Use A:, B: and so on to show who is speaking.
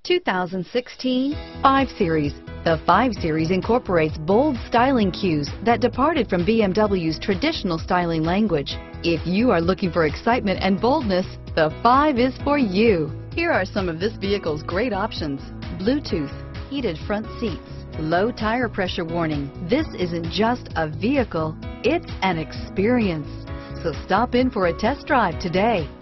A: 2016 5 Series. The 5 Series incorporates bold styling cues that departed from BMW's traditional styling language. If you are looking for excitement and boldness, the 5 is for you. Here are some of this vehicle's great options: Bluetooth, heated front seats, low tire pressure warning. This isn't just a vehicle, it's an experience. So stop in for a test drive today.